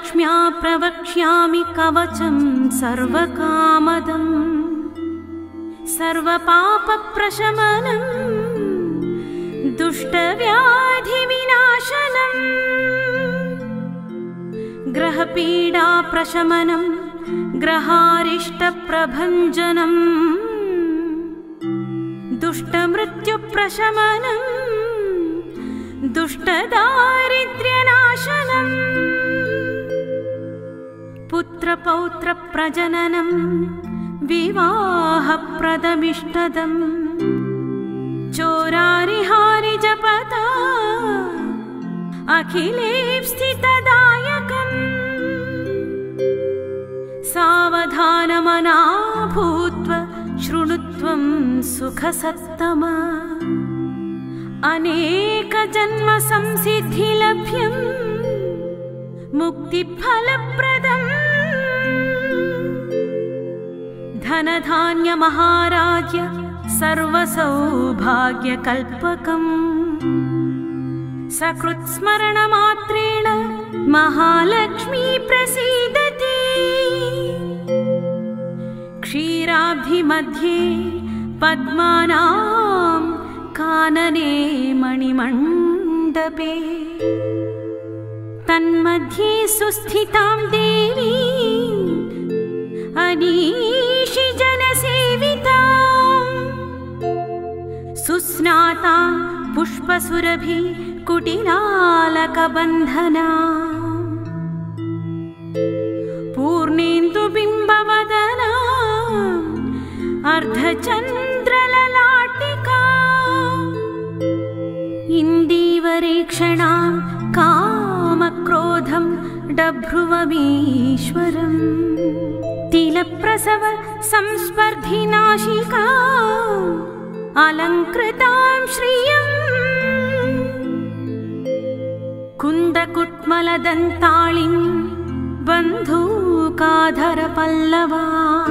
महालक्ष्म्या प्रवक्ष्यामि कवचं सर्वकामदम् सर्वपापप्रशमनं दुष्टव्याधिविनाशनं ग्रहपीडाप्रशमनं ग्रहारिष्टप्रभञ्जनं दुष्टमृत्युप्रशमनं दुष्टदारिद्र्यनाशनं पुत्रपौत्रप्रजननं विवाहप्रदमिष्टदम् चोरारिहारिजपता अखिलेप्सितदायकम् सावधानमना भूत्वा शृणुत्वं सुखसत्तमा अनेकजन्मसंसिद्धिलभ्यं मुक्तिफलप्रदम् धनधान्यमहाराज्य सर्वसौभाग्यकल्पकम् सकृत्स्मरणमात्रेण महालक्ष्मी प्रसीदति क्षीराब्धिमध्ये पद्मानां कानने मणिमण्डपे तन्मध्ये सुस्थितां देवीं अनीशि जनसेवितां सुस्नातां पुष्पसुरभि कुटिलालकबन्धना पूर्णेन्दुबिम्बवदना अर्धचन्द्रललाटिका इन्दीवरेक्षणां कामक्रोधं डभ्रुवमीश्वरम् तिलप्रसव संस्पर्धिनाशिका अलङ्कृतां श्रियम् कुन्दकुट्मलदन्ताळिं बन्धूकाधरपल्लवा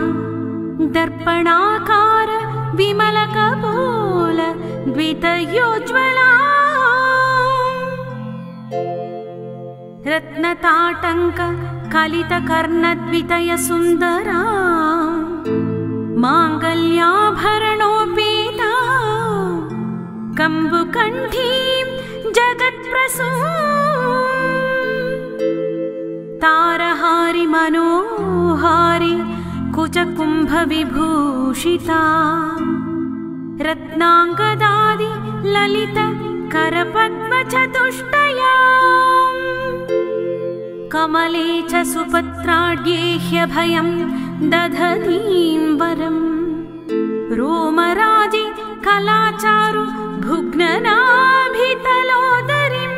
दर्पणाकार विमलकपोल द्वितयोज्ज्वला रत्नताटङ्क कलितकर्णद्वितयसुन्दरा माङ्गल्याभरणोपेता कम्बुकण्ठीं जगत्प्रसूं तारहारि मनोहारि कुचकुम्भविभूषिता रत्नाङ्गदादि ललित करपद्मचतुष्टया कमले च सुपत्राढ्ये ह्यभयं दधतीं वरम् रोमराजि कलाचारु भुग्ननाभितलोदरीं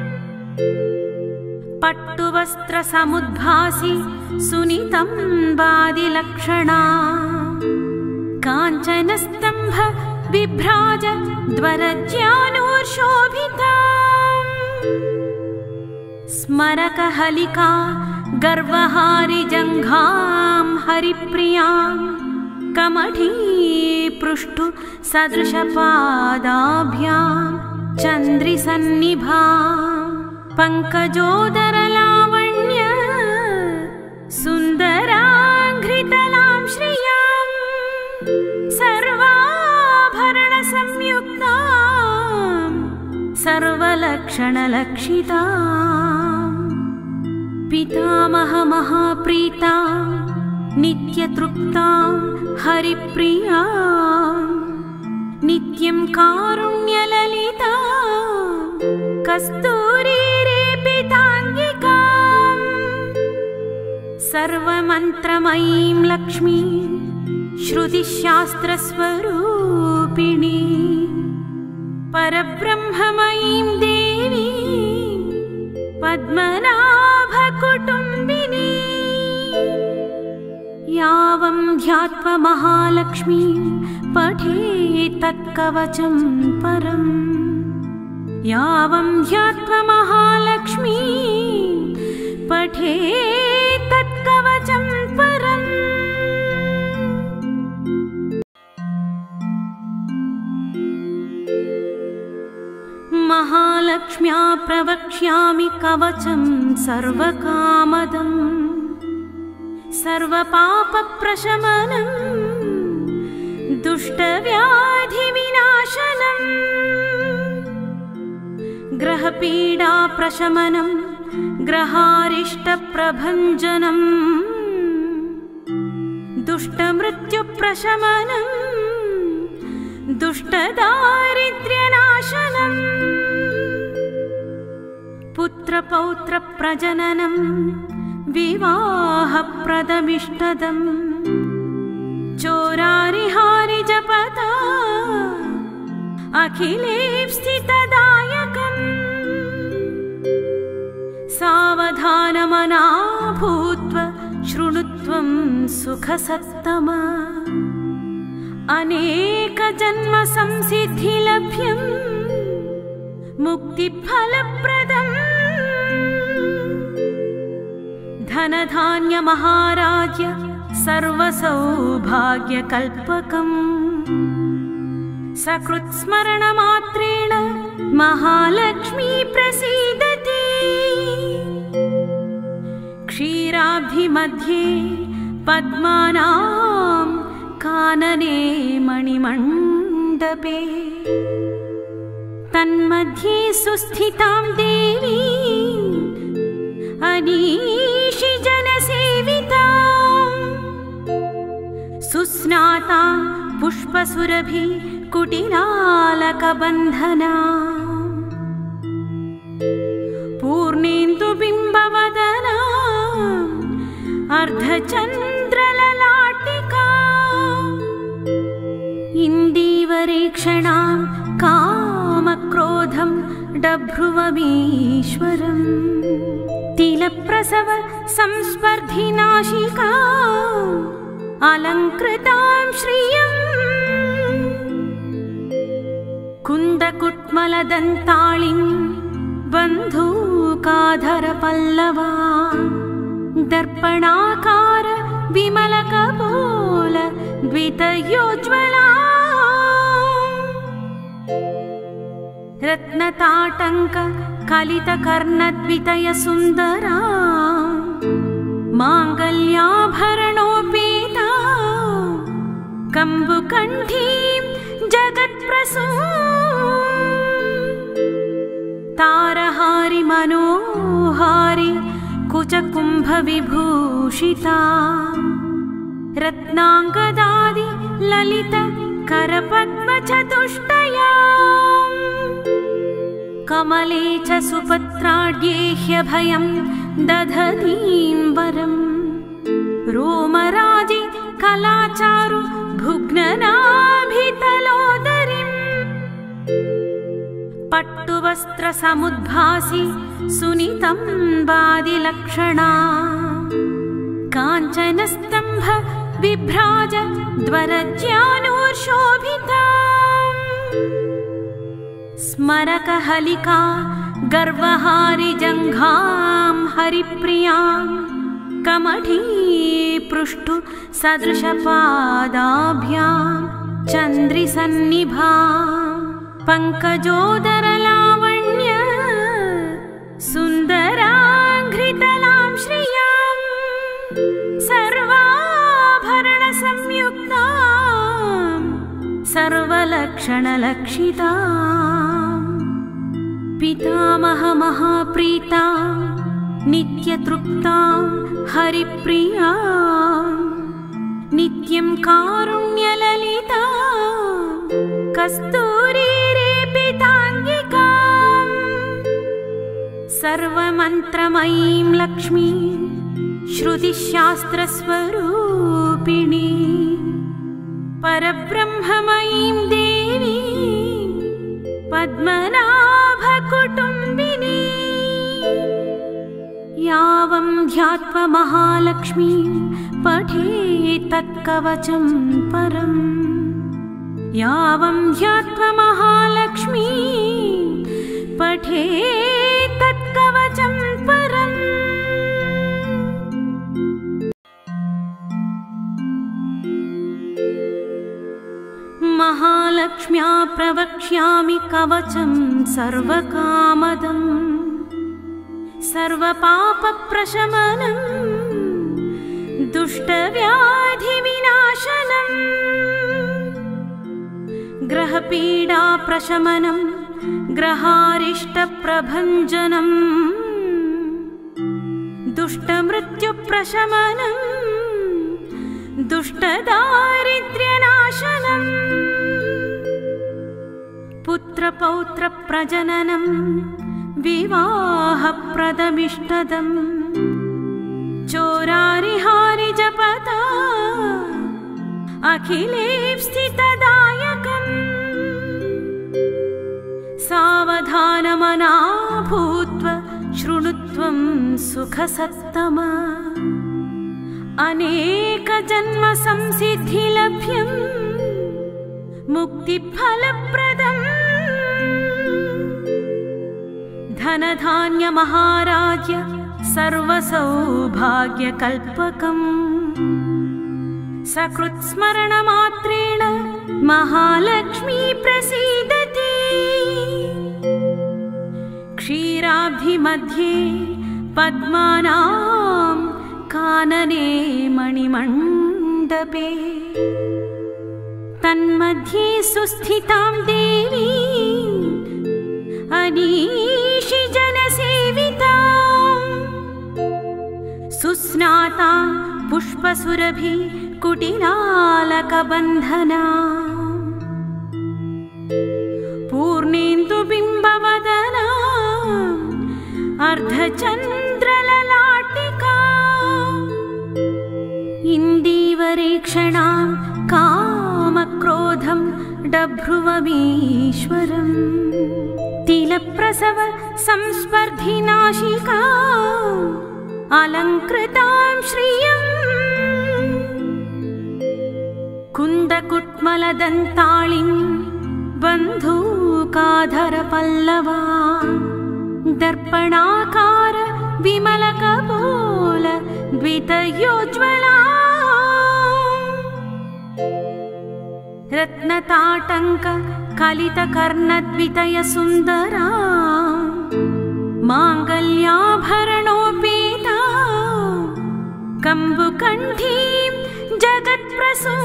पट्टुवस्त्रसमुद्भासि सुनितं वादिलक्षणा काञ्चनस्तम्भ बिभ्राज द्वरज्यानुशोभिता स्मरकहलिका गर्वहारिजङ्घां हरिप्रियां कमठी पृष्ठु सदृशपादाभ्यां चन्द्रिसन्निभा पङ्कजोदरलावण्य सुन्दराङ्घ्रितलां श्रियां सर्वाभरणसंयुक्तां सर्वलक्षणलक्षितां पितामहमहाप्रीतां नित्यतृप्तां हरिप्रियां नित्यं कारुण्यललितां कस्तूरीरेपिताङ्गिकां सर्वमन्त्रमयीं लक्ष्मीं श्रुतिशास्त्रस्वरूपिणी परब्रह्ममयीं देवीं पद्मनाभकुटुम्बिनी यावं ध्यात्वा महालक्ष्मीं पठेत् तत्कवचं परम् यावं ध्यात्वा महालक्ष्मीं पठेत् तत्कवचं परम् महालक्ष्मी महालक्ष्म्या प्रवक्ष्यामि कवचं सर्वकामदम् सर्वपापप्रशमनं दुष्टव्याधिविनाशनं ग्रहपीडाप्रशमनं ग्रहारिष्टप्रभञ्जनं दुष्टमृत्युप्रशमनं दुष्टदारिद्र्यनाशनं पुत्रपौत्रप्रजननं विवाहप्रदमिष्टदम् चोरारिहारिजपता अखिलेप्सितदायकम् सावधानमना भूत्वा शृणुत्वं सुखसत्तमा अनेकजन्मसंसिद्धिलभ्यं मुक्तिफलप्रदम् धनधान्यमहाराज्य सर्वसौभाग्यकल्पकम् सकृत्स्मरणमात्रेण महालक्ष्मी प्रसीदति क्षीराब्धिमध्ये पद्मानां कानने मणिमण्डपे तन्मध्ये सुस्थितां देवीं अनीशि जनसेवितां सुस्नातां पुष्पसुरभि कुटिलालकबन्धना पूर्णेन्दुबिम्बवदना अर्धचन्द्रललाटिका इन्दीवरेक्षणां कामक्रोधं डभ्रुवमीश्वरम् तिलप्रसव संस्पर्धिनाशिका अलङ्कृतां श्रियम् कुन्दकुट्मलदन्ताळिं बन्धूकाधरपल्लवा दर्पणाकार विमलकपोल द्वितयोज्ज्वला रत्नताटङ्क कलितकर्णद्वितयसुन्दरा माङ्गल्याभरणोपेता कम्बुकण्ठीं जगत्प्रसूं तारहारि मनोहारि कुचकुम्भविभूषिता रत्नाङ्गदादि ललित करपद्मचतुष्टया कमले च सुपत्राढ्ये ह्यभयं दधतीं वरम् रोमराजि कलाचारु भुग्ननाभितलोदरीम् पट्टुवस्त्रसमुद्भासि सुनितं वादिलक्षणा काञ्चनस्तम्भ बिभ्राज द्वरज्यानुशोभिता स्मरकहलिका गर्वहारिजङ्घां हरिप्रियां कमठी पृष्ठु सदृशपादाभ्यां चन्द्रिसन्निभा पङ्कजोदरलावण्य सुन्दराङ्घ्रितलां श्रियां सर्वाभरणसंयुक्तां सर्वलक्षणलक्षितां पितामहमहाप्रीतां नित्यतृप्तां हरिप्रियां नित्यं कारुण्यललितां कस्तूरीरेपिताङ्गिकां सर्वमन्त्रमयीं लक्ष्मीं श्रुतिशास्त्रस्वरूपिणी परब्रह्ममयीं देवीं पद्मनाभकुटुम्बिनी यावं ध्यात्वा महालक्ष्मीं पठेत् तत्कवचं परम् यावं ध्यात्वा महालक्ष्मीं पठेत् तत्कवचं परम् महालक्ष्म्या प्रवक्ष्यामि कवचं सर्वकामदम् सर्वपापप्रशमनं दुष्टव्याधिविनाशनम् ग्रहपीडाप्रशमनं ग्रहारिष्टप्रभञ्जनम् दुष्टमृत्युप्रशमनं दुष्टदारिद्र्यनाशनम् पुत्रपौत्रप्रजननं विवाहप्रदमिष्टदम् चोरारिहारिजपता अखिलेप्सितदायकम् सावधानमना भूत्वा शृणुत्वं सुखसत्तमा अनेकजन्मसंसिद्धिलभ्यम् मुक्तिफलप्रदम् धनधान्यमहाराज्य सर्वसौभाग्यकल्पकम् सकृत्स्मरणमात्रेण महालक्ष्मी प्रसीदति क्षीराब्धिमध्ये पद्मानां कानने मणिमण्डपे तन्मध्ये सुस्थितां देवी अनीशि जनसेवितां सुस्नातां पुष्पसुरभि कुटिलालकबन्धना पूर्णेन्दुबिम्बवदना अर्धचन्द्रललाटिका इन्दीवरेक्षणां कामक्रोधं डभ्रुवमीश्वरम् तिलप्रसव संस्पर्धिनाशिका अलङ्कृतां श्रियम् कुन्दकुट्मलदन्ताळिं बन्धूकाधरपल्लवा दर्पणाकार विमलकपोल द्वितयोज्ज्वला रत्नताटङ्क कलितकर्णद्वितयसुन्दरा माङ्गल्याभरणोपेता कम्बुकण्ठीं जगत्प्रसू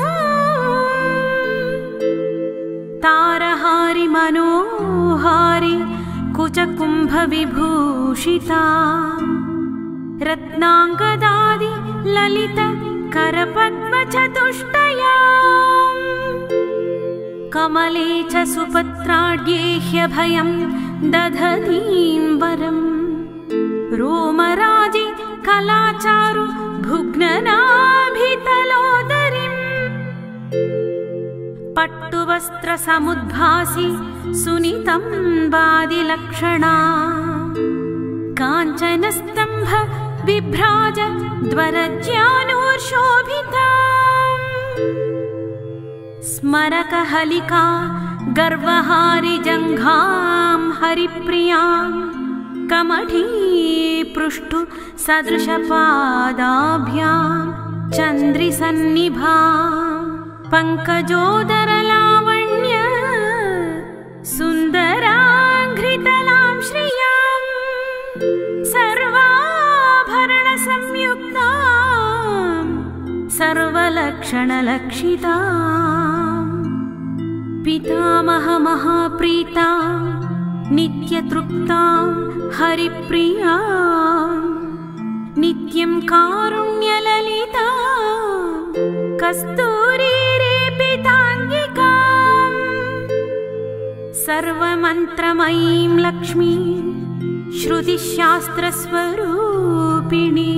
तारहारि मनोहारि कुचकुम्भविभूषिता रत्नाङ्गदादि ललित करपद्मचतुष्टया कमले च सुपत्राढ्येह्यभयं दधतीं वरम् रोमराजि कलाचारु भुग्ननाभितलोदरीम् पट्टुवस्त्रसमुद्भासि सुनितं वादिलक्षणा काञ्चनस्तम्भ बिभ्राज द्वरज्यानुशोभिता स्मरकहलिका गर्वहारिजङ्घां हरिप्रियां कमठी पृष्ठु सदृशपादाभ्यां चन्द्रिसन्निभा पङ्कजोदरलावण्य सुन्दराङ्घ्रितलां श्रियां सर्वाभरणसंयुक्तां सर्वलक्षणलक्षितां पितामहमहाप्रीतां नित्यतृप्तां हरिप्रियां नित्यं कारुण्यललितां कस्तूरीरेपिताङ्गिकां सर्वमन्त्रमयीं लक्ष्मीं श्रुतिशास्त्रस्वरूपिणी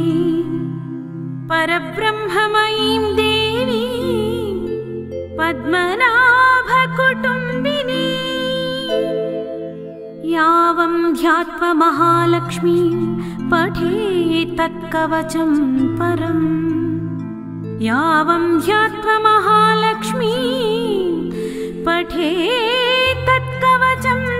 परब्रह्ममयीं देवी पद्मनाभकुटुम्बिनी यावं ध्यात्वा महालक्ष्मीं पठेत् तत्कवचं परम् यावं ध्यात्वा महालक्ष्मीं पठेत् तत्कवचं